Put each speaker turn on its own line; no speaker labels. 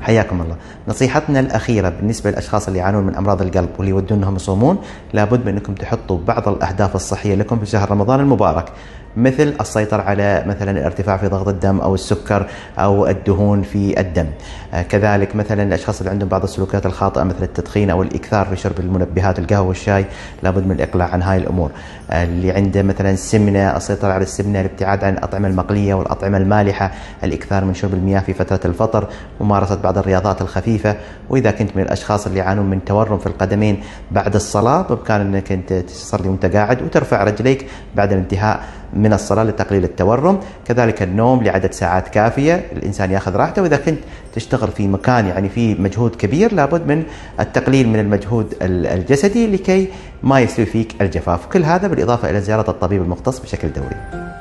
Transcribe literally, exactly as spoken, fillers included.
حياكم الله. نصيحتنا الأخيرة بالنسبة للأشخاص اللي يعانون من أمراض القلب واللي يودون أنهم يصومون، لابد من أنكم تحطوا بعض الأهداف الصحية لكم في شهر رمضان المبارك، مثل السيطرة على مثلا الارتفاع في ضغط الدم أو السكر أو الدهون في الدم. آه كذلك مثلا الأشخاص اللي عندهم بعض السلوكيات الخاطئة مثل التدخين أو الإكثار في شرب المنبهات القهوة والشاي، لابد من الإقلاع عن هاي الأمور. آه اللي عنده مثلا السمنة، السيطرة على السمنة، الابتعاد عن الأطعمة المقلية والأطعمة المالحة، الإكثار من شرب المياه في فترة الفطر، ممارسة بعض الرياضات الخفيفة. وإذا كنت من الأشخاص اللي يعانون من تورم في القدمين بعد الصلاة، بإمكان أنك أنت تصلي وأنت قاعد وترفع رجليك بعد الانتهاء من الصلاة لتقليل التورم. كذلك النوم لعدد ساعات كافية، الإنسان يأخذ راحته. وإذا كنت تشتغل في مكان يعني فيه مجهود كبير، لابد من التقليل من المجهود الجسدي لكي ما يستوي فيك الجفاف. كل هذا بالإضافة إلى زيارة الطبيب المختص بشكل دوري.